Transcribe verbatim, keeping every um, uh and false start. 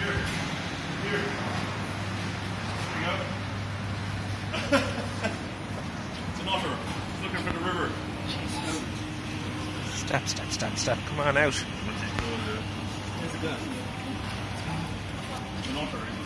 Here. Here. There you go. It's an otter. It's looking for the river. Step, step, step, step. Come on out. What's it called? It's an otter.